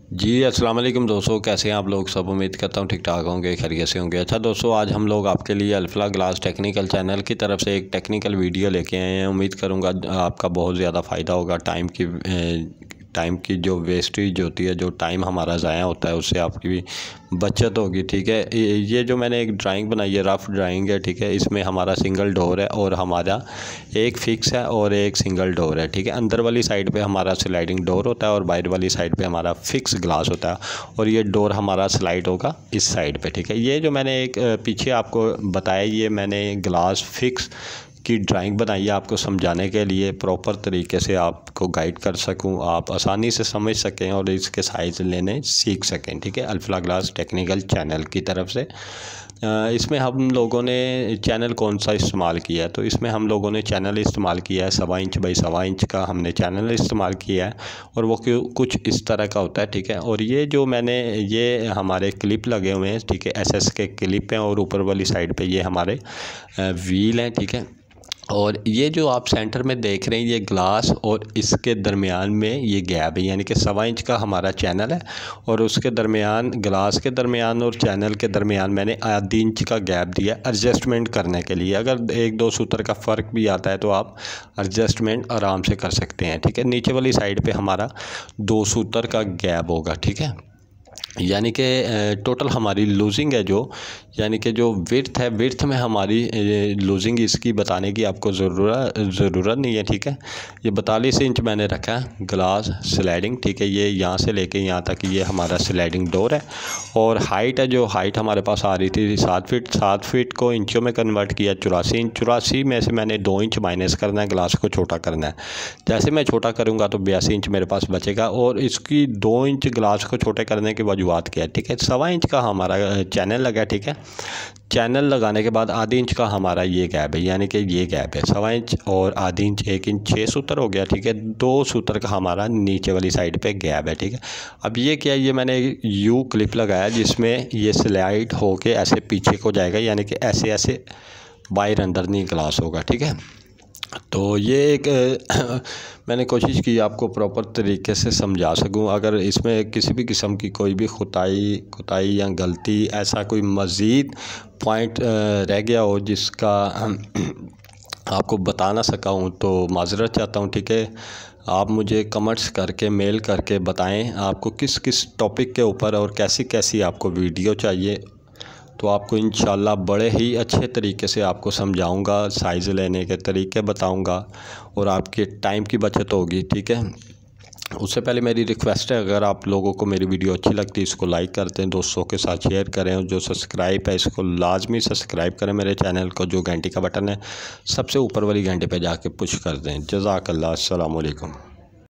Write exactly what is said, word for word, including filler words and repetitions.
जी अस्सलाम वालेकुम दोस्तों, कैसे हैं आप लोग। सब उम्मीद करता हूँ ठीक ठाक होंगे, खैरियत से होंगे। अच्छा दोस्तों, आज हम लोग आपके लिए अल्फला ग्लास टेक्निकल चैनल की तरफ से एक टेक्निकल वीडियो लेके आए हैं। उम्मीद करूँगा आपका बहुत ज़्यादा फ़ायदा होगा। टाइम की टाइम की जो वेस्टेज होती है, जो टाइम हमारा ज़ाया होता है, उससे आपकी भी बचत होगी। ठीक है, ये जो मैंने एक ड्राइंग बनाई है, रफ़ ड्राइंग है। ठीक है, इसमें हमारा सिंगल डोर है और हमारा एक फ़िक्स है और एक सिंगल डोर है। ठीक है, अंदर वाली साइड पे हमारा स्लाइडिंग डोर होता है और बाहर वाली साइड पे हमारा फ़िक्स ग्लास होता है और ये डोर हमारा स्लाइड होगा इस साइड पे। ठीक है, ये जो मैंने एक पीछे आपको बताया, ये मैंने ग्लास फ़िक्स की ड्राइंग बनाई है आपको समझाने के लिए, प्रॉपर तरीके से आपको गाइड कर सकूं, आप आसानी से समझ सकें और इसके साइज़ लेने सीख सकें। ठीक है, अल्फला ग्लास टेक्निकल चैनल की तरफ से इसमें हम लोगों ने चैनल कौन सा इस्तेमाल किया है, तो इसमें हम लोगों ने चैनल इस्तेमाल किया है सवा इंच बाई सवा इंच का हमने चैनल इस्तेमाल किया है और वो कुछ इस तरह का होता है। ठीक है, और ये जो मैंने ये हमारे क्लिप लगे हुए हैं। ठीक है, एस एस के क्लिप हैं और ऊपर वाली साइड पे ये हमारे व्हील हैं। ठीक है, और ये जो आप सेंटर में देख रहे हैं, ये ग्लास और इसके दरमियान में ये गैप है, यानी कि सवा इंच का हमारा चैनल है और उसके दरमियान, ग्लास के दरमियान और चैनल के दरमियान मैंने आधी इंच का गैप दिया एडजस्टमेंट करने के लिए। अगर एक दो सूत्र का फ़र्क भी आता है तो आप एडजस्टमेंट आराम से कर सकते हैं। ठीक है, नीचे वाली साइड पर हमारा दो सूत्र का गैप होगा। ठीक है, यानी कि टोटल हमारी लूजिंग है जो, यानी कि जो विड्थ है, विड्थ में हमारी लूजिंग इसकी बताने की आपको ज़रूरत ज़रूरत नहीं है। ठीक है, ये बतालीस इंच मैंने रखा है ग्लास स्लाइडिंग। ठीक है, ये यहाँ से लेके यहाँ तक ये हमारा स्लाइडिंग डोर है और हाइट है, जो हाइट हमारे पास आ रही थी सात फीट, सात फीट को इंचों में कन्वर्ट किया चौरासी इंच। चौरासी में से मैंने दो इंच माइनस करना है, ग्लास को छोटा करना है। जैसे मैं छोटा करूँगा तो बयासी इंच मेरे पास बचेगा और इसकी दो इंच ग्लास को छोटे करने के वजूहत क्या है। ठीक है, सवा इंच का हमारा चैनल लगा। ठीक है, चैनल लगाने के बाद आधी इंच का हमारा ये गैप है, यानी कि ये गैप है सवा इंच और आधी इंच, एक इंच, छः सूत्र हो गया। ठीक है, दो सूत्र का हमारा नीचे वाली साइड पे गैप है। ठीक है, अब ये क्या है, ये मैंने यू क्लिप लगाया जिसमें ये स्लाइड होके ऐसे पीछे को जाएगा, यानी कि ऐसे ऐसे बाहर अंदर नहीं ग्लास होगा। ठीक है, तो ये एक मैंने कोशिश की आपको प्रॉपर तरीके से समझा सकूं। अगर इसमें किसी भी किस्म की कोई भी खुताई खुताई या गलती, ऐसा कोई मज़ीद पॉइंट रह गया हो जिसका आपको बता ना सका हूं, तो माज़रत चाहता हूं। ठीक है, आप मुझे कमेंट्स करके, मेल करके बताएं आपको किस किस टॉपिक के ऊपर और कैसी कैसी आपको वीडियो चाहिए, तो आपको इंशाल्लाह बड़े ही अच्छे तरीके से आपको समझाऊंगा, साइज़ लेने के तरीके बताऊंगा और आपके टाइम की बचत होगी। ठीक है, उससे पहले मेरी रिक्वेस्ट है, अगर आप लोगों को मेरी वीडियो अच्छी लगती है इसको लाइक करते हैं, दोस्तों के साथ शेयर करें और जो सब्सक्राइब है इसको लाजमी सब्सक्राइब करें मेरे चैनल को। जो घंटी का बटन है सबसे ऊपर वाली घंटे पे जाके पुश कर दें। जज़ाकल्लाह, अस्सलाम वालेकुम।